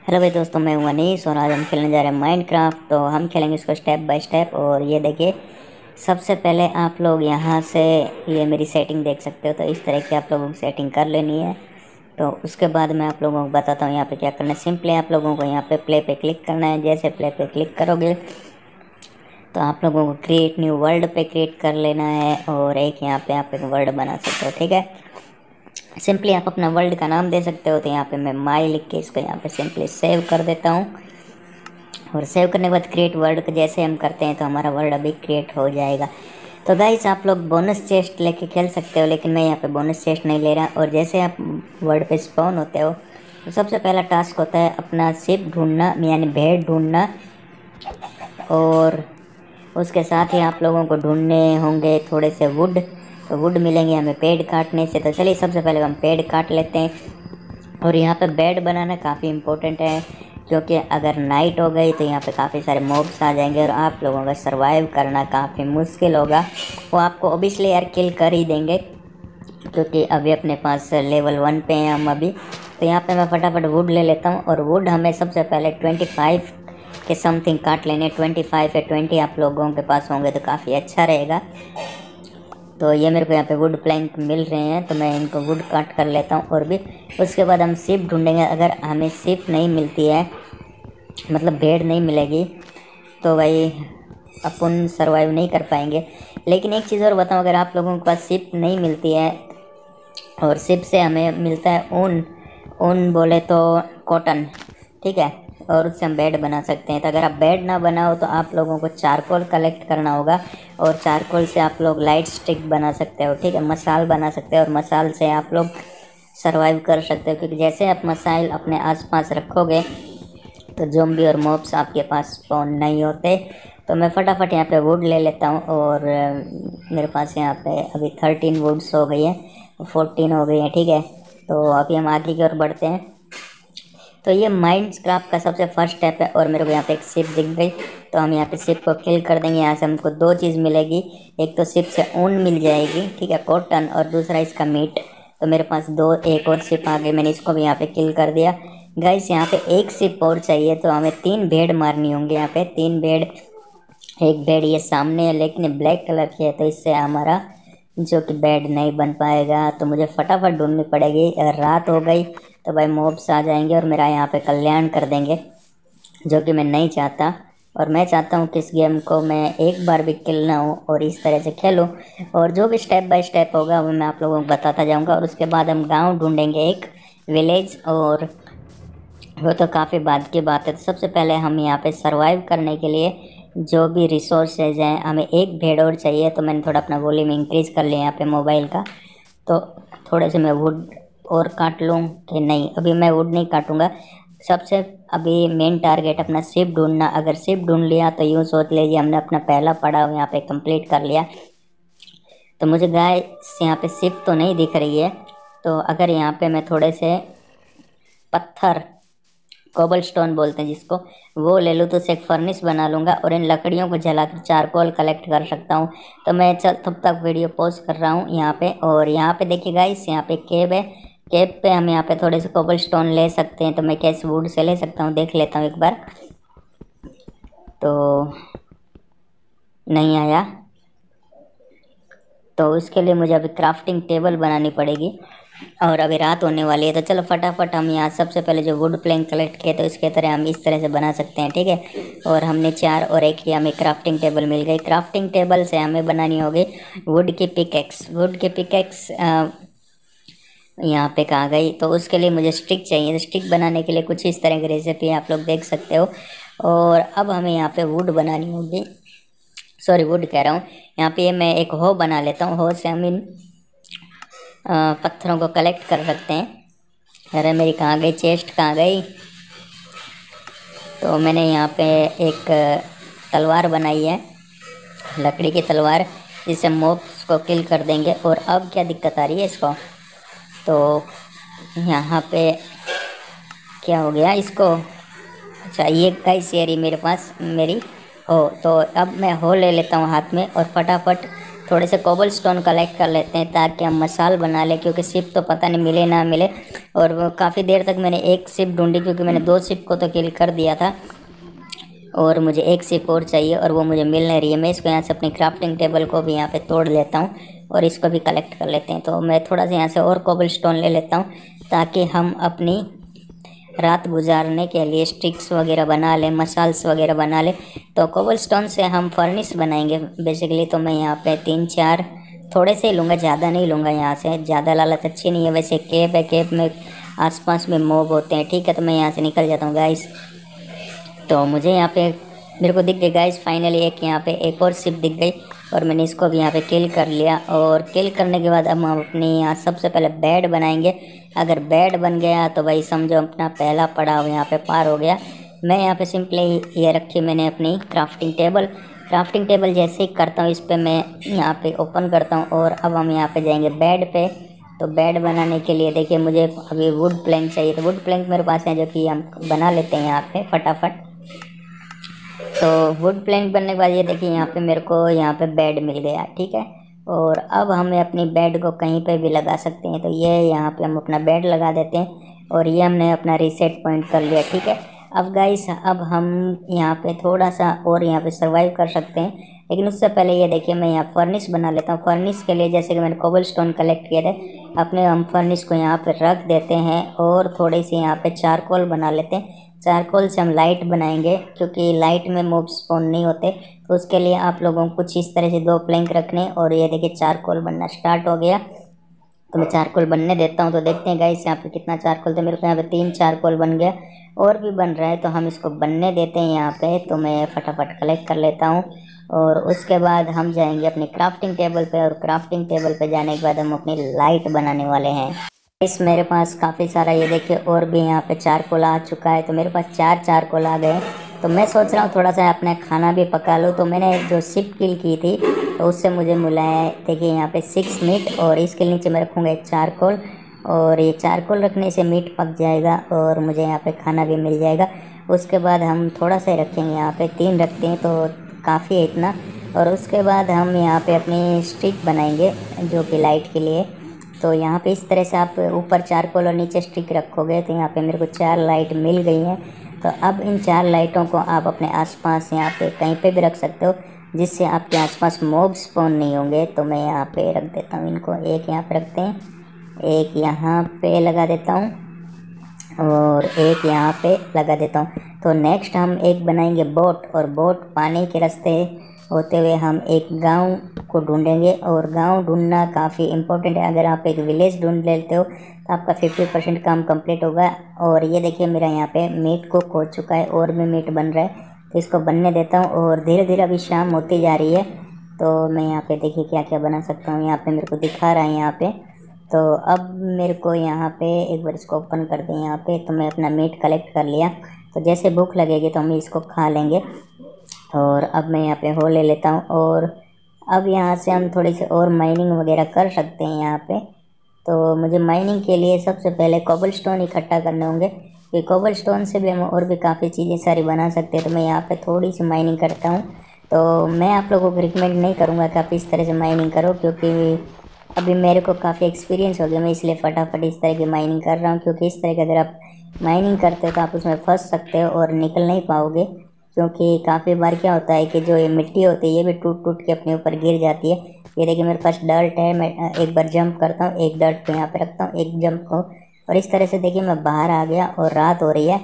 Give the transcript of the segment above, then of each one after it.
Hello भाई दोस्तों, मैं हूं अनीस और आज हम खेलने जा रहे हैं माइनक्राफ्ट। तो हम खेलेंगे इसको स्टेप बाय स्टेप। और ये देखिए, सबसे पहले आप लोग यहाँ से ये मेरी सेटिंग देख सकते हो। तो इस तरह की आप लोगों को सेटिंग कर लेनी है। तो उसके बाद मैं आप लोगों को बताता हूँ यहाँ पे क्या करना है। सिंपली आप लोगों को यहाँ पे प्ले पे क्लिक करना है। जैसे प्ले पे क्लिक करोगे तो आप लोगों को क्रिएट न्यू वर्ल्ड पे क्रिएट कर लेना है और एक यहाँ पे आप एक वर्ल्ड बना सकते हो। ठीक है, सिंपली आप अपना वर्ल्ड का नाम दे सकते हो। तो यहाँ पे मैं माई लिख के इसको यहाँ पे सिंपली सेव कर देता हूँ। और सेव करने के बाद क्रिएट वर्ड जैसे हम करते हैं तो हमारा वर्ड अभी क्रिएट हो जाएगा। तो गाइस, आप लोग बोनस चेस्ट लेके खेल सकते हो, लेकिन मैं यहाँ पे बोनस चेस्ट नहीं ले रहा। और जैसे आप वर्ड पे स्पॉन होते हो तो सबसे पहला टास्क होता है अपना शिप ढूंढना, यानी भेड़ ढूंढना। और उसके साथ ही आप लोगों को ढूंढने होंगे थोड़े से वुड। तो वुड मिलेंगे हमें पेड़ काटने से। तो चलिए सबसे पहले हम पेड़ काट लेते हैं। और यहाँ पे बेड बनाना काफ़ी इम्पोर्टेंट है, क्योंकि अगर नाइट हो गई तो यहाँ पे काफ़ी सारे मॉब्स आ जाएंगे और आप लोगों का सरवाइव करना काफ़ी मुश्किल होगा। वो आपको ओबियसली यार किल कर ही देंगे, क्योंकि अभी अपने पास लेवल 1 पे हैं हम अभी। तो यहाँ पे मैं फटाफट वुड ले लेता हूँ। और वुड हमें सबसे पहले 25 के समथिंग काट लेने। 25 या 20 आप लोगों के पास होंगे तो काफ़ी अच्छा रहेगा। तो ये मेरे को यहाँ पे वुड प्लैंक मिल रहे हैं, तो मैं इनको वुड काट कर लेता हूँ। और भी उसके बाद हम शिप ढूंढेंगे। अगर हमें शिप नहीं मिलती है, मतलब भेड़ नहीं मिलेगी, तो भाई अपन सरवाइव नहीं कर पाएंगे। लेकिन एक चीज़ और बताऊँ, अगर आप लोगों के पास शिप नहीं मिलती है और शिप से हमें मिलता है ऊन, ऊन बोले तो कॉटन, ठीक है, और उससे हम बेड बना सकते हैं। तो अगर आप बेड ना बनाओ तो आप लोगों को चारकोल कलेक्ट करना होगा। और चारकोल से आप लोग लाइट स्टिक बना सकते हो, ठीक है, मसाल बना सकते हो। और मसाल से आप लोग सरवाइव कर सकते हो, क्योंकि जैसे आप मसाइल अपने आसपास रखोगे तो ज़ॉम्बी और मॉब्स आपके पास स्पॉन नहीं होते। तो मैं फटाफट यहाँ पे वुड ले लेता हूँ। और मेरे पास यहाँ पे अभी 13 वुड्स हो गई है, 14 हो गई है, ठीक है। तो अभी हम आगे की ओर बढ़ते हैं। तो ये माइनक्राफ्ट का सबसे फर्स्ट स्टेप है। और मेरे को यहाँ पे एक शिप दिख गई, तो हम यहाँ पे शिप को किल कर देंगे। यहाँ से हमको दो चीज़ मिलेगी, एक तो शिप से ऊन मिल जाएगी, ठीक है, कॉटन, और दूसरा इसका मीट। तो मेरे पास एक और शिप आ गई, मैंने इसको भी यहाँ पे किल कर दिया। गाइस, यहाँ पे एक शिप और चाहिए, तो हमें 3 भेड़ मारनी होंगी। यहाँ पे 3 भेड़, एक भेड़ ये सामने है लेकिन ब्लैक कलर की है, तो इससे हमारा जो कि बेड नहीं बन पाएगा। तो मुझे फटाफट ढूंढनी पड़ेगी। अगर रात हो गई तो भाई मॉब्स आ जाएंगे और मेरा यहाँ पे कल्याण कर देंगे, जो कि मैं नहीं चाहता। और मैं चाहता हूँ कि इस गेम को मैं एक बार भी किल ना हो और इस तरह से खेलूँ। और जो भी स्टेप बाय स्टेप होगा वो मैं आप लोगों को बताता जाऊँगा। और उसके बाद हम गाँव ढूंढेंगे, एक विलेज, और वो तो काफ़ी बाद की बात है। तो सबसे पहले हम यहाँ पे सरवाइव करने के लिए जो भी रिसोर्सेज हैं, हमें एक भेड़ और चाहिए। तो मैंने थोड़ा अपना वॉल्यूम इंक्रीज़ कर लिया यहाँ पे मोबाइल का। तो थोड़े से मैं वुड और काट लूँ कि नहीं, अभी मैं वुड नहीं काटूँगा। सबसे अभी मेन टारगेट अपना शिप ढूंढना। अगर शिप ढूंढ लिया तो यूँ सोच लीजिए हमने अपना पहला पड़ाव यहाँ पे कंप्लीट कर लिया। तो मुझे गाइस यहाँ पे शिप तो नहीं दिख रही है। तो अगर यहाँ पे मैं थोड़े से पत्थर, कोबल स्टोन बोलते हैं जिसको, वो ले लूँ तो उससे एक फर्निश बना लूँगा और इन लकड़ियों को जलाकर चारकोल कलेक्ट कर सकता हूँ। तो मैं तब तक वीडियो पॉज कर रहा हूँ यहाँ पे। और यहाँ पे देखिए गाइस, यहाँ पे केव है। केव पे हम यहाँ पे थोड़े से कोबल स्टोन ले सकते हैं। तो मैं कैसे वुड से ले सकता हूँ देख लेता हूँ एक बार। तो नहीं आया, तो उसके लिए मुझे अभी क्राफ्टिंग टेबल बनानी पड़ेगी। और अभी रात होने वाली है, तो चलो फटाफट हम यहाँ सबसे पहले जो वुड प्लैंक कलेक्ट किए तो इसके तरह हम इस तरह से बना सकते हैं, ठीक है। और हमने 4 और एक ही हमें क्राफ्टिंग टेबल मिल गई। क्राफ्टिंग टेबल से हमें बनानी होगी वुड की पिकेक्स। वुड की पिकेक्स यहाँ पे कहाँ गई, तो उसके लिए मुझे स्टिक चाहिए। तो स्टिक बनाने के लिए कुछ इस तरह की रेसिपी आप लोग देख सकते हो। और अब हमें यहाँ पे वुड बनानी होगी, सॉरी वुड कह रहा हूँ। यहाँ पे मैं एक हो बना लेता हूँ। हो से हम इन पत्थरों को कलेक्ट कर सकते हैं। अरे मेरी कहाँ गई चेस्ट, कहाँ गई। तो मैंने यहाँ पे एक तलवार बनाई है, लकड़ी की तलवार, जिससे मॉब्स को किल कर देंगे। और अब क्या दिक्कत आ रही है इसको, तो यहाँ पे क्या हो गया इसको, अच्छा ये गाइस ये रही मेरे पास मेरी हो। तो अब मैं हो ले लेता हूँ हाथ में और फटाफट थोड़े से कोबल स्टोन कलेक्ट कर लेते हैं ताकि हम मसाल बना लें, क्योंकि शिप तो पता नहीं मिले ना मिले। और वो काफ़ी देर तक मैंने एक शिप ढूंढी, क्योंकि मैंने 2 शिप को तो किल कर दिया था और मुझे एक शिप और चाहिए और वो मुझे मिल नहीं रही है। मैं इसको यहाँ से अपनी क्राफ्टिंग टेबल को भी यहाँ पे तोड़ लेता हूँ और इसको भी कलेक्ट कर लेते हैं। तो मैं थोड़ा सा यहाँ से और कोबल स्टोन ले लेता हूँ ताकि हम अपनी रात गुजारने के लिए स्टिक्स वगैरह बना लें, मसाल्स वगैरह बना लें। तो कोबल स्टोन से हम फर्निश बनाएंगे बेसिकली। तो मैं यहाँ पे 3-4 थोड़े से ही लूँगा, ज़्यादा नहीं लूँगा। यहाँ से ज़्यादा लालच अच्छी नहीं है। वैसे केव है, केव में आसपास में मॉब होते हैं, ठीक है। तो मैं यहाँ से निकल जाता हूँ गाइस। तो मुझे यहाँ पे मेरे को दिख गई गाइस फाइनली एक यहाँ पे एक और शिप दिख गई और मैंने इसको भी यहाँ पे किल कर लिया। और किल करने के बाद अब हम अपनी यहाँ सबसे पहले बेड बनाएंगे। अगर बेड बन गया तो भाई समझो अपना पहला पड़ाव यहाँ पे पार हो गया। मैं यहाँ पे सिंपली ये रखी मैंने अपनी क्राफ्टिंग टेबल। क्राफ्टिंग टेबल जैसे ही करता हूँ इस पर मैं यहाँ पे ओपन करता हूँ और अब हम यहाँ पे जाएंगे बेड पे। तो बेड बनाने के लिए देखिए मुझे अभी वुड प्लैंक चाहिए। तो वुड प्लैंक मेरे पास है जो कि हम बना लेते हैं यहाँ पे फटाफट। तो वुड प्लैंक बनने के बाद ये देखिए यहाँ पे मेरे को यहाँ पे बेड मिल गया, ठीक है। और अब हमें अपनी बेड को कहीं पे भी लगा सकते हैं। तो ये यहाँ पे हम अपना बेड लगा देते हैं और ये हमने अपना रीसेट पॉइंट कर लिया, ठीक है। अब गाइस अब हम यहाँ पे थोड़ा सा और यहाँ पे सर्वाइव कर सकते हैं, लेकिन उससे पहले ये देखिए मैं यहाँ फर्निश बना लेता हूँ। फर्निश के लिए जैसे कि मैंने कोबल स्टोन कलेक्ट किए थे, अपने हम फर्निश को यहाँ पे रख देते हैं और थोड़ी सी यहाँ पे चारकोल बना लेते हैं। चारकोल से हम लाइट बनाएंगे, क्योंकि लाइट में मॉब स्पॉन नहीं होते। तो उसके लिए आप लोगों को कुछ इस तरह से 2 प्लैंक रखने। और ये देखिए चारकोल बनना स्टार्ट हो गया। तो मैं चारकोल बनने देता हूँ। तो देखते हैं गाइस यहाँ पे कितना चारकोल। तो मेरे को यहाँ पे 3 चारकोल बन गया और भी बन रहा है, तो हम इसको बनने देते हैं यहाँ पे। तो मैं फटाफट कलेक्ट कर लेता हूँ और उसके बाद हम जाएंगे अपनी क्राफ्टिंग टेबल पे। और क्राफ्टिंग टेबल पे जाने के बाद हम अपनी लाइट बनाने वाले हैं। इस मेरे पास काफ़ी सारा ये देखिए और भी यहाँ पे चारकोल आ चुका है। तो मेरे पास 4 चारकोल आ गए। तो मैं सोच रहा हूँ थोड़ा सा अपना खाना भी पका लूँ। तो मैंने जो शिप किल की थी तो उससे मुझे मिला है देखिए यहाँ पे 6 मीट। और इसके नीचे मैं रखूँगा एक चारकोल और ये चारकोल रखने से मीट पक जाएगा और मुझे यहाँ पे खाना भी मिल जाएगा। उसके बाद हम थोड़ा सा रखेंगे, यहाँ पे 3 रखते हैं तो काफ़ी है इतना। और उसके बाद हम यहाँ पे अपनी स्टिक बनाएंगे जो कि लाइट के लिए। तो यहाँ पे इस तरह से आप ऊपर चारकोल और नीचे स्टिक रखोगे तो यहाँ पे मेरे को 4 लाइट मिल गई हैं। तो अब इन 4 लाइटों को आप अपने आसपास यहाँ पे कहीं पे भी रख सकते हो, जिससे आपके आसपास मॉब स्पॉन नहीं होंगे। तो मैं यहाँ पे रख देता हूँ इनको। एक यहाँ पे रखते हैं, एक यहाँ पे लगा देता हूँ और एक यहाँ पे लगा देता हूँ। तो नेक्स्ट हम एक बनाएंगे बोट। और बोट पानी के रास्ते होते हुए हम एक गांव को ढूंढेंगे। और गांव ढूंढना काफ़ी इम्पोर्टेंट है। अगर आप एक विलेज ढूंढ लेते हो तो आपका 50% काम कंप्लीट होगा। और ये देखिए मेरा यहाँ पे मीट कुक हो चुका है और भी मीट बन रहा है। तो इसको बनने देता हूँ और धीरे धीरे अभी शाम होती जा रही है। तो मैं यहाँ पे देखिए क्या क्या बना सकता हूँ, यहाँ पे मेरे को दिखा रहा है यहाँ पे। तो अब मेरे को यहाँ पे एक बार इसको ओपन कर दें यहाँ पे। तो मैं अपना मीट कलेक्ट कर लिया। तो जैसे भूख लगेगी तो हम इसको खा लेंगे। और अब मैं यहाँ पे हो ले लेता हूँ। और अब यहाँ से हम थोड़ी सी और माइनिंग वगैरह कर सकते हैं यहाँ पे। तो मुझे माइनिंग के लिए सबसे पहले कोबल स्टोन इकट्ठा करने होंगे, कि कोबल स्टोन से भी हम और भी काफ़ी चीज़ें सारी बना सकते हैं। तो मैं यहाँ पे थोड़ी सी माइनिंग करता हूँ। तो मैं आप लोगों को रिकमेंड नहीं करूँगा कि आप इस तरह से माइनिंग करो, क्योंकि अभी मेरे को काफ़ी एक्सपीरियंस हो गया। मैं इसलिए फटाफट इस तरह की माइनिंग कर रहा हूँ, क्योंकि इस तरह की अगर आप माइनिंग करते हो तो आप उसमें फंस सकते हो और निकल नहीं पाओगे। क्योंकि काफ़ी बार क्या होता है कि जो ये मिट्टी होती है ये भी टूट टूट के अपने ऊपर गिर जाती है। ये देखिए मेरे पास डर्ट है, मैं एक बार जंप करता हूँ, एक डर्ट को यहाँ पे रखता हूँ, एक जंप को, और इस तरह से देखिए मैं बाहर आ गया और रात हो रही है।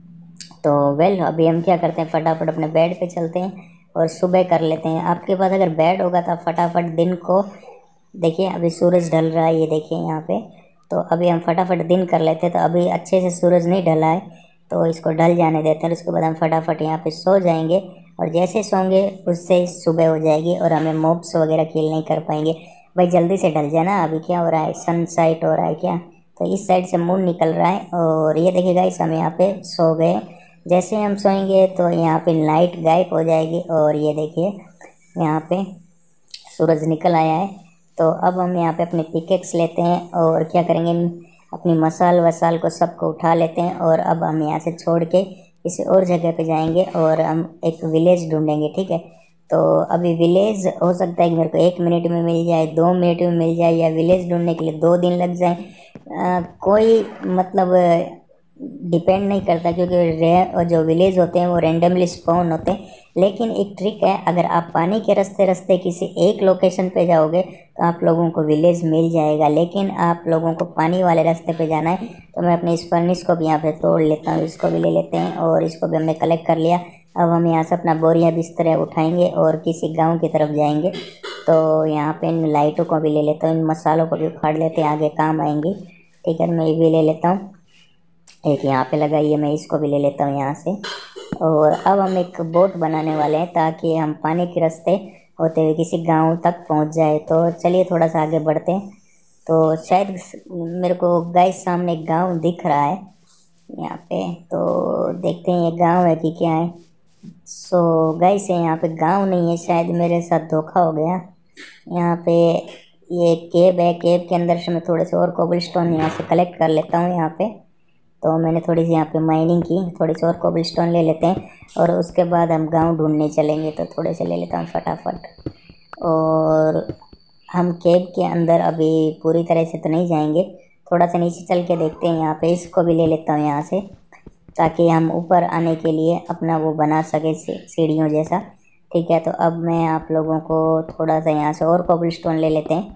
तो वेल अभी हम क्या करते हैं, फटाफट अपने बेड पे चलते हैं और सुबह कर लेते हैं। आपके पास अगर बेड होगा तो आप फटाफट दिन को देखिए, अभी सूरज ढल रहा है, ये देखिए यहाँ पे। तो अभी हम फटाफट दिन कर लेते हैं। तो अभी अच्छे से सूरज नहीं ढला है तो इसको ढल जाने देते हैं। उसके बाद हम फटाफट यहाँ पे सो जाएंगे और जैसे सोएंगे उससे ही सुबह हो जाएगी और हमें मॉब्स वगैरह किल नहीं कर पाएंगे। भाई जल्दी से ढल जाना। अभी क्या हो रहा है, सनसेट हो रहा है क्या। तो इस साइड से मून निकल रहा है और ये देखिए गाइस हम यहाँ पे सो गए। जैसे हम सोएंगे तो यहाँ पे लाइट गायब हो जाएगी और ये देखिए यहाँ पे सूरज निकल आया है। तो अब हम यहाँ पे अपने पिकेक्स लेते हैं और क्या करेंगे, अपनी मसाल वसाल को सबको उठा लेते हैं। और अब हम यहाँ से छोड़ के किसी और जगह पे जाएंगे और हम एक विलेज ढूंढेंगे, ठीक है। तो अभी विलेज हो सकता है कि मेरे को 1 मिनट में मिल जाए, 2 मिनट में मिल जाए, या विलेज ढूंढने के लिए 2 दिन लग जाए। कोई मतलब डिपेंड नहीं करता, क्योंकि जो विलेज होते हैं वो रेंडमली स्पॉन होते हैं। लेकिन एक ट्रिक है, अगर आप पानी के रास्ते रास्ते किसी एक लोकेशन पे जाओगे तो आप लोगों को विलेज मिल जाएगा। लेकिन आप लोगों को पानी वाले रास्ते पे जाना है, तो मैं अपने इस फर्निश को भी यहाँ पे तोड़ लेता हूँ। इसको भी ले लेते हैं और इसको भी हमने कलेक्ट कर लिया। अब हम यहाँ से अपना बोरिया बिस्तर उठाएंगे और किसी गाँव की तरफ जाएंगे। तो यहाँ पे इन लाइटों को भी ले लेता हूँ, इन मसालों को भी उखाड़ लेते हैं, आगे काम आएंगे। ठीक है, मैं ये भी ले लेता हूँ। एक यहाँ पे लगाई है, मैं इसको भी ले लेता हूँ यहाँ से। और अब हम एक बोट बनाने वाले हैं ताकि हम पानी के रास्ते होते हुए किसी गांव तक पहुंच जाए। तो चलिए थोड़ा सा आगे बढ़ते हैं। तो शायद मेरे को गाइस सामने एक गांव दिख रहा है यहाँ पे, तो देखते हैं ये गांव है कि क्या है। सो गाइस यहाँ पे गांव नहीं है, शायद मेरे साथ धोखा हो गया। यहाँ पे ये केव है, केव के अंदर से मैं थोड़े से और कोबलस्टोन यहाँ से कलेक्ट कर लेता हूँ। यहाँ पे तो मैंने थोड़ी सी यहाँ पे माइनिंग की, थोड़ी सी और कोबलस्टोन ले लेते हैं और उसके बाद हम गांव ढूंढने चलेंगे। तो थोड़े से ले लेता हूँ फटाफट। और हम केव के अंदर अभी पूरी तरह से तो नहीं जाएंगे, थोड़ा सा नीचे चल के देखते हैं। यहाँ पे इसको भी ले लेता हूँ यहाँ से, ताकि हम ऊपर आने के लिए अपना वो बना सके सीढ़ियों जैसा। ठीक है, तो अब मैं आप लोगों को थोड़ा सा यहाँ से और कोबलस्टोन ले लेते हैं।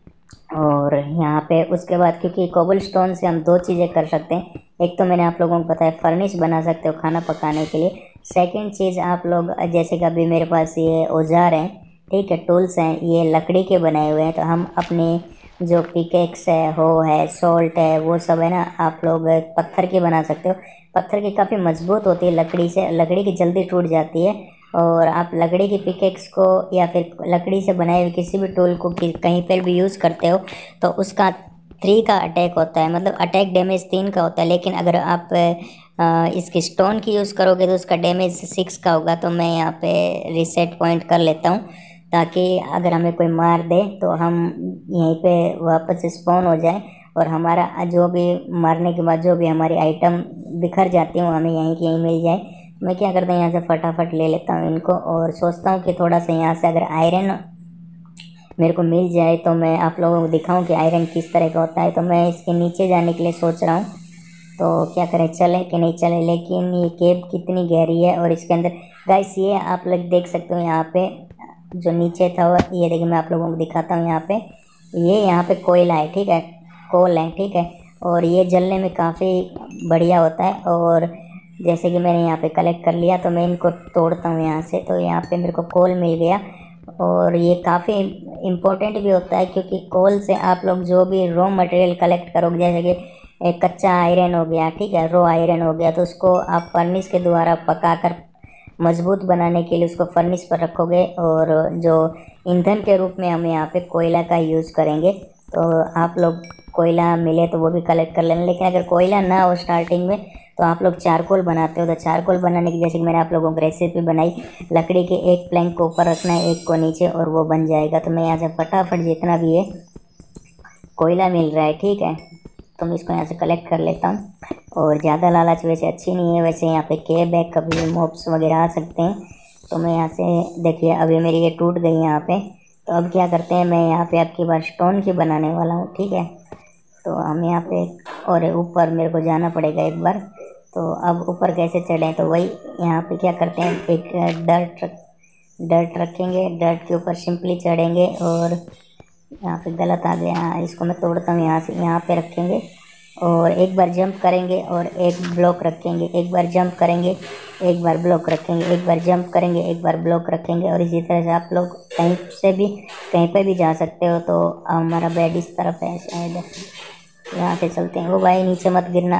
और यहाँ पे उसके बाद, क्योंकि कोबलस्टोन से हम 2 चीज़ें कर सकते हैं। एक तो मैंने आप लोगों को बताया फर्निश बना सकते हो खाना पकाने के लिए। सेकंड चीज़, आप लोग जैसे कि अभी मेरे पास ये औजार हैं, ठीक है, टूल्स हैं, ये लकड़ी के बनाए हुए हैं। तो हम अपने जो पिकेक्स है, हो है, सॉल्ट है, वो सब है ना, आप लोग पत्थर की बना सकते हो। पत्थर की काफ़ी मजबूत होती है, लकड़ी से लकड़ी की जल्दी टूट जाती है। और आप लकड़ी की पिकेक्स को या फिर लकड़ी से बनाए हुए किसी भी टूल को कहीं पर भी यूज़ करते हो तो उसका 3 का अटैक होता है, मतलब अटैक डैमेज 3 का होता है। लेकिन अगर आप इसकी स्टोन की यूज़ करोगे तो उसका डैमेज 6 का होगा। तो मैं यहाँ पे रीसेट पॉइंट कर लेता हूँ, ताकि अगर हमें कोई मार दे तो हम यहीं पे वापस स्पॉन हो जाए और हमारा जो भी मारने के बाद जो भी हमारी आइटम बिखर जाती हैं वो हमें यहीं की यहीं मिल जाए। मैं क्या करता हूँ, यहाँ से फटाफट ले लेता हूँ इनको और सोचता हूँ कि थोड़ा सा यहाँ से अगर आयरन मेरे को मिल जाए तो मैं आप लोगों को दिखाऊं कि आयरन किस तरह का होता है। तो मैं इसके नीचे जाने के लिए सोच रहा हूँ, तो क्या करें, चले कि नहीं चले। लेकिन ये केव कितनी गहरी है और इसके अंदर गाइस ये आप लोग देख सकते हो। यहाँ पे जो नीचे था ये देखिए, मैं आप लोगों को दिखाता हूँ। यहाँ पे ये यहाँ पे कोयला है, ठीक है, कोल है, ठीक है। और ये जलने में काफ़ी बढ़िया होता है। और जैसे कि मैंने यहाँ पे कलेक्ट कर लिया, तो मैं इनको तोड़ता हूँ यहाँ से। तो यहाँ पे मेरे को कोल मिल गया और ये काफ़ी इम्पोर्टेंट भी होता है, क्योंकि कोल से आप लोग जो भी रॉ मटेरियल कलेक्ट करोगे, जैसे कि एक कच्चा आयरन हो गया, ठीक है, रॉ आयरन हो गया, तो उसको आप फर्निश के द्वारा पकाकर मजबूत बनाने के लिए उसको फर्निश पर रखोगे। और जो ईंधन के रूप में हम यहाँ पे कोयला का यूज़ करेंगे। तो आप लोग कोयला मिले तो वो भी कलेक्ट कर लेना। लेकिन अगर कोयला ना हो स्टार्टिंग में तो आप लोग चारकोल बनाते हो। तो चारकोल बनाने की जैसे कि मैंने आप लोगों को रेसिपी बनाई, लकड़ी के एक प्लैंक को ऊपर रखना है, एक को नीचे, और वो बन जाएगा। तो मैं यहाँ से फटाफट जितना भी है कोयला मिल रहा है, ठीक है, तो मैं इसको यहाँ से कलेक्ट कर लेता हूँ। और ज़्यादा लालच वैसे अच्छी नहीं है। वैसे यहाँ पे केव है, कभी भी मॉब्स वगैरह आ सकते हैं। तो मैं यहाँ से देखिए अभी मेरी ये टूट गई यहाँ पे। तो अब क्या करते हैं, मैं यहाँ पे आपकी बार स्टोन की बनाने वाला हूँ, ठीक है। तो हम यहाँ पे और ऊपर मेरे को जाना पड़ेगा एक बार। तो अब ऊपर कैसे चढ़ें, तो वही यहाँ पे क्या करते हैं, एक डर्ट रखेंगे, डर्ट के ऊपर सिंपली चढ़ेंगे। और यहाँ पे गलत आ गया, इसको मैं तोड़ता हूँ। यहाँ से यहाँ पे रखेंगे और एक बार जंप करेंगे और एक ब्लॉक रखेंगे, एक बार जंप करेंगे, एक बार ब्लॉक रखेंगे, एक बार जंप करेंगे, एक बार ब्लॉक रखेंगे। और इसी तरह से आप लोग कहीं से भी कहीं पे भी जा सकते हो। तो हमारा बेड इस तरफ है, शायद यहाँ से चलते हैं। वो भाई नीचे मत गिरना।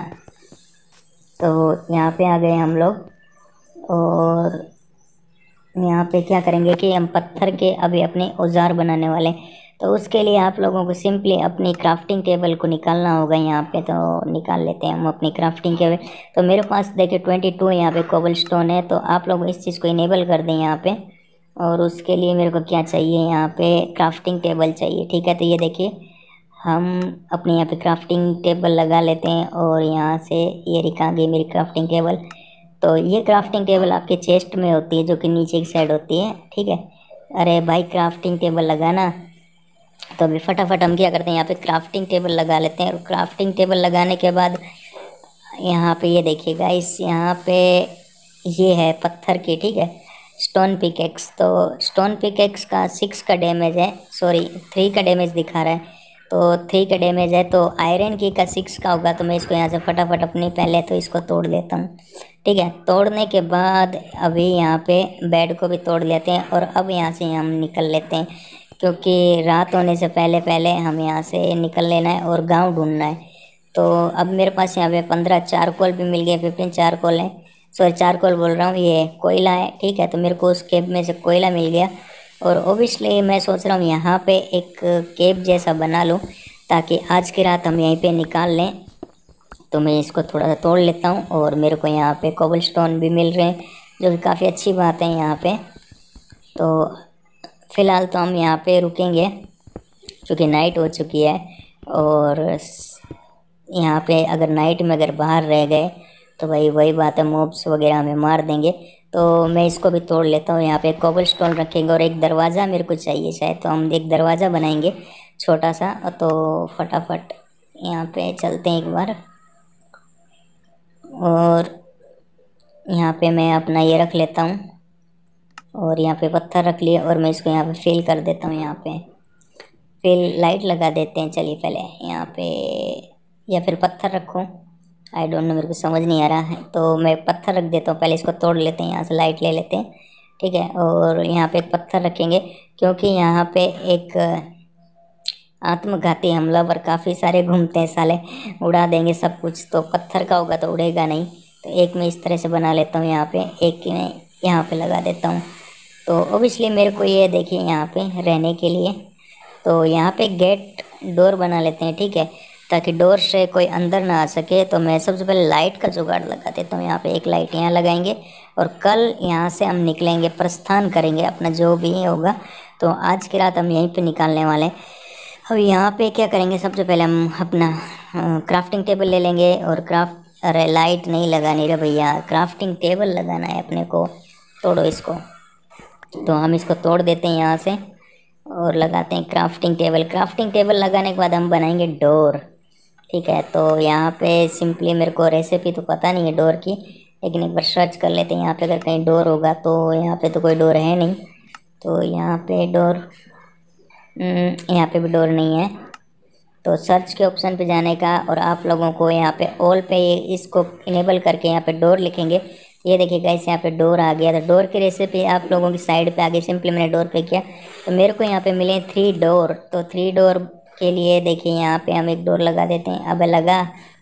तो यहाँ पे आ गए हम लोग और यहाँ पे क्या करेंगे कि हम पत्थर के अभी अपने औजार बनाने वाले हैं। तो उसके लिए आप लोगों को सिंपली अपनी क्राफ्टिंग टेबल को निकालना होगा यहाँ पे। तो निकाल लेते हैं हम अपनी क्राफ्टिंग टेबल। तो मेरे पास देखिए 22 यहाँ पे कोबल स्टोन है। तो आप लोग इस चीज़ को इनेबल कर दें यहाँ पे। और उसके लिए मेरे को क्या चाहिए, यहाँ पे क्राफ्टिंग टेबल चाहिए, ठीक है। तो ये देखिए हम अपने यहाँ पे क्राफ्टिंग टेबल लगा लेते हैं और यहाँ से ये दिखा गई मेरी क्राफ्टिंग टेबल। तो ये क्राफ्टिंग टेबल आपके चेस्ट में होती है, जो कि नीचे की साइड होती है, ठीक है। अरे भाई क्राफ्टिंग टेबल लगाना। तो अभी फटाफट हम क्या करते हैं, यहाँ पे क्राफ्टिंग टेबल लगा लेते हैं। और क्राफ्टिंग टेबल लगाने के बाद यहाँ पे ये देखिए गाइस, यहाँ पे ये है पत्थर की, ठीक है, स्टोन पिकेक्स। तो स्टोन पिकेक्स का 6 का डैमेज है, सॉरी 3 का डैमेज दिखा रहा है। तो 3 का डैमेज है, तो आयरन की का 6 का होगा। तो मैं इसको यहाँ से फटाफट अपनी पहले तो इसको तोड़ लेता हूँ, ठीक है। तोड़ने के बाद अभी यहाँ पे बेड को भी तोड़ लेते हैं और अब यहाँ से हम निकल लेते हैं, क्योंकि रात होने से पहले पहले हम यहाँ से निकल लेना है और गांव ढूंढना है। तो अब मेरे पास यहाँ पे 15 चारकोल भी मिल गए, 15 चारकोल हैं, सॉरी चारकोल बोल रहा हूँ, ये कोयला है, ठीक है। तो मेरे को उस केव में से कोयला मिल गया। और ओबियसली मैं सोच रहा हूँ यहाँ पे एक केव जैसा बना लूँ, ताकि आज की रात हम यहीं पे निकाल लें। तो मैं इसको थोड़ा सा तोड़ लेता हूँ और मेरे को यहाँ पे कोबल स्टोन भी मिल रहे हैं, जो कि काफ़ी अच्छी बात है यहाँ पे। तो फ़िलहाल तो हम यहाँ पे रुकेंगे, क्योंकि नाइट हो चुकी है। और यहाँ पे अगर नाइट में अगर बाहर रह गए तो भाई वही बात है, मॉब्स वगैरह हमें मार देंगे। तो मैं इसको भी तोड़ लेता हूँ। यहाँ पे कोबल स्टोन रखेंगे और एक दरवाज़ा मेरे को चाहिए शायद, तो हम एक दरवाज़ा बनाएंगे छोटा सा। तो फटाफट यहाँ पे चलते हैं एक बार। और यहाँ पे मैं अपना ये रख लेता हूँ और यहाँ पे पत्थर रख लिए और मैं इसको यहाँ पे फिल कर देता हूँ। यहाँ पे फिल लाइट लगा देते हैं, चलिए पहले यहाँ पे, या फिर पत्थर रखूँ, आई डोंट नो, मेरे को समझ नहीं आ रहा है। तो मैं पत्थर रख देता हूँ, पहले इसको तोड़ लेते हैं, यहाँ से लाइट ले लेते हैं, ठीक है। और यहाँ पे एक पत्थर रखेंगे, क्योंकि यहाँ पे एक आत्मघाती हमलावर काफ़ी सारे घूमते हैं साले, उड़ा देंगे सब कुछ। तो पत्थर का होगा तो उड़ेगा नहीं। तो एक मैं इस तरह से बना लेता हूँ यहाँ पे, एक मैं यहाँ पे लगा देता हूँ। तो ओबियसली मेरे को ये देखिए यहाँ पे रहने के लिए, तो यहाँ पे गेट डोर बना लेते हैं, ठीक है, ताकि डोर से कोई अंदर ना आ सके। तो मैं सबसे पहले लाइट का जुगाड़ लगा देता हूँ। यहाँ पे एक लाइट यहाँ लगाएंगे और कल यहाँ से हम निकलेंगे, प्रस्थान करेंगे अपना जो भी होगा। तो आज की रात हम यहीं पे निकालने वाले हैं। अब यहाँ पे क्या करेंगे, सबसे पहले हम अपना क्राफ्टिंग टेबल ले लेंगे और अरे लाइट नहीं लगानी रे भैया, क्राफ्टिंग टेबल लगाना है अपने को। तोड़ो इसको। तो हम इसको तोड़ देते हैं यहाँ से और लगाते हैं क्राफ्टिंग टेबल। क्राफ्टिंग टेबल लगाने के बाद हम बनाएंगे डोर, ठीक है। तो यहाँ पे सिंपली मेरे को रेसिपी तो पता नहीं है डोर की, लेकिन एक बार सर्च कर लेते हैं यहाँ पे अगर कहीं डोर होगा। तो यहाँ पे तो कोई डोर है नहीं, तो यहाँ पे डोर, यहाँ पे भी डोर नहीं है। तो सर्च के ऑप्शन पे जाने का और आप लोगों को यहाँ पे ऑल पे इसको इनेबल करके यहाँ पे डोर लिखेंगे। ये देखिए गाइस, यहाँ पे डोर आ गया। तो डोर की रेसिपी आप लोगों की साइड पे आ गई, सिंपली मैंने डोर पे किया तो मेरे को यहाँ पे मिले 3 डोर। तो 3 डोर के लिए देखिए यहाँ पे हम एक डोर लगा देते हैं। अब लगा,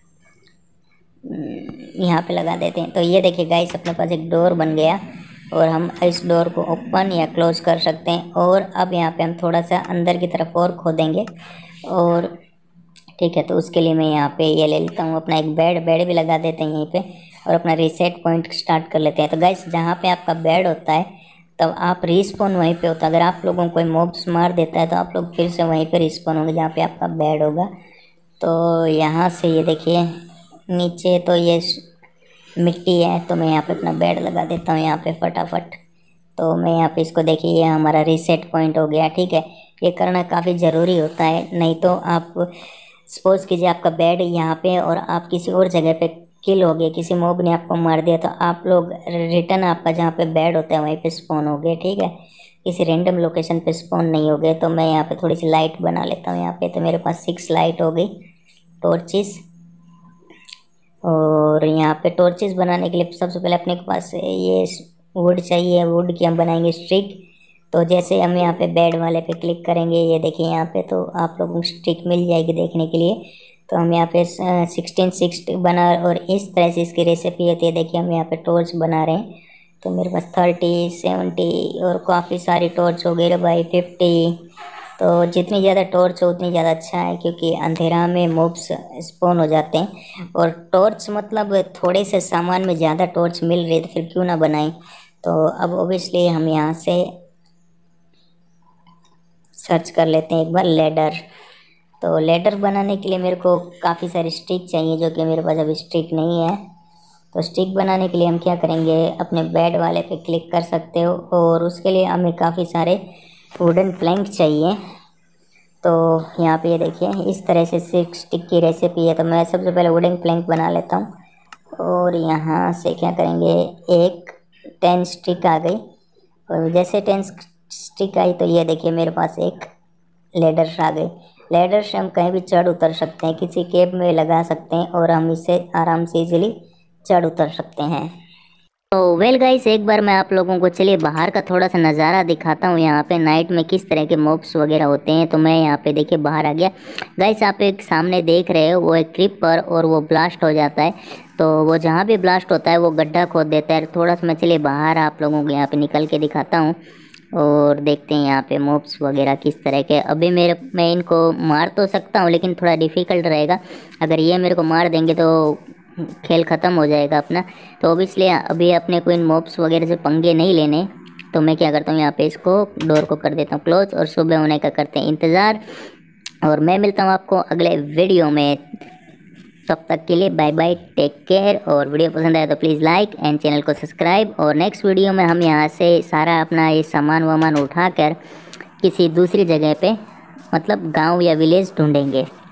यहाँ पे लगा देते हैं। तो ये देखिए गाइस, अपने पास एक डोर बन गया और हम इस डोर को ओपन या क्लोज कर सकते हैं। और अब यहाँ पे हम थोड़ा सा अंदर की तरफ और खोदेंगे और ठीक है। तो उसके लिए मैं यहाँ पे ये ले लेता हूँ अपना एक बेड भी लगा देते हैं यहीं पे और अपना रीसेट पॉइंट स्टार्ट कर लेते हैं। तो गाइस, जहाँ पे आपका बेड होता है तब आप रिस्पॉन वहीं पे होता है। अगर आप लोगों को कोई मॉब्स मार देता है तो आप लोग फिर से वहीं पे रिस्पॉन होंगे जहाँ पे आपका बेड होगा। तो यहाँ से ये देखिए नीचे तो ये मिट्टी है, तो मैं यहाँ पे अपना बेड लगा देता हूँ यहाँ पे फटाफट। तो मैं यहाँ पे इसको देखिए, ये हमारा रीसेट पॉइंट हो गया, ठीक है। ये करना काफ़ी ज़रूरी होता है, नहीं तो आप सपोज़ कीजिए आपका बेड यहाँ पे और आप किसी और जगह पे किल हो गए, किसी मॉब ने आपको मार दिया, तो आप लोग रिटर्न आपका जहाँ पे बेड होता है वहीं पे स्पॉन हो गए, ठीक है। किसी रैंडम लोकेशन पे स्पॉन नहीं हो गए। तो मैं यहाँ पे थोड़ी सी लाइट बना लेता हूँ यहाँ पे। तो मेरे पास 6 लाइट हो गई, टॉर्चेस। और यहाँ पे टॉर्चेस बनाने के लिए सबसे पहले अपने के पास ये वुड चाहिए, वुड की हम बनाएंगे स्टिक। तो जैसे हम यहाँ पे बेड वाले पे क्लिक करेंगे, ये देखिए यहाँ पे, तो आप लोगों को स्टिक मिल जाएगी देखने के लिए। तो हम यहाँ पे 16 बना और इस तरह से इसकी रेसिपी होती है। देखिए हम यहाँ पे टॉर्च बना रहे हैं। तो मेरे पास 30, 70 और काफ़ी सारी टॉर्च हो गई रे भाई, 50। तो जितनी ज़्यादा टॉर्च हो उतनी ज़्यादा अच्छा है, क्योंकि अंधेरा में मॉब्स स्पॉन हो जाते हैं। और टॉर्च मतलब थोड़े से सामान में ज़्यादा टॉर्च मिल रही है तो फिर क्यों ना बनाएं। तो अब ओबियसली हम यहाँ से सर्च कर लेते हैं एक बार लेडर। तो लेडर बनाने के लिए मेरे को काफ़ी सारी स्टिक चाहिए, जो कि मेरे पास अभी स्टिक नहीं है। तो स्टिक बनाने के लिए हम क्या करेंगे, अपने बेड वाले पे क्लिक कर सकते हो और उसके लिए हमें काफ़ी सारे वुडन प्लैंक चाहिए। तो यहाँ पे ये देखिए इस तरह से 6 स्टिक की रेसिपी है। तो मैं सबसे पहले वुडन प्लैंक बना लेता हूँ और यहाँ से क्या करेंगे, एक 10 स्टिक आ गई और जैसे 10 स्टिक आई तो ये देखिए मेरे पास एक लेडर आ गई। लेडर से हम कहीं भी चढ़ उतर सकते हैं, किसी केब में लगा सकते हैं और हम इसे आराम से इजीली चढ़ उतर सकते हैं। तो वेल गाइस, एक बार मैं आप लोगों को चलिए बाहर का थोड़ा सा नज़ारा दिखाता हूँ, यहाँ पे नाइट में किस तरह के मॉब्स वगैरह होते हैं। तो मैं यहाँ पे देखिए बाहर आ गया। गाइस आप एक सामने देख रहे हो वो एक क्रीपर और वो ब्लास्ट हो जाता है। तो वो जहाँ भी ब्लास्ट होता है वो गड्ढा खोद देता है। थोड़ा सा मैं चलिए बाहर आप लोगों को यहाँ पे निकल के दिखाता हूँ और देखते हैं यहाँ पे मॉब्स वगैरह किस तरह के। अभी मैं इनको मार तो सकता हूँ लेकिन थोड़ा डिफ़िकल्ट रहेगा। अगर ये मेरे को मार देंगे तो खेल ख़त्म हो जाएगा अपना। तो ऑब्वियसली अभी अपने को इन मॉब्स वगैरह से पंगे नहीं लेने। तो मैं क्या करता हूँ, यहाँ पे इसको डोर को कर देता हूँ क्लोज और सुबह होने का करते हैं इंतज़ार। और मैं मिलता हूँ आपको अगले वीडियो में। तब तक के लिए बाय बाय, टेक केयर। और वीडियो पसंद आया तो प्लीज़ लाइक एंड चैनल को सब्सक्राइब। और नेक्स्ट वीडियो में हम यहाँ से सारा अपना ये सामान वामान उठाकर किसी दूसरी जगह पे मतलब गांव या विलेज ढूंढेंगे।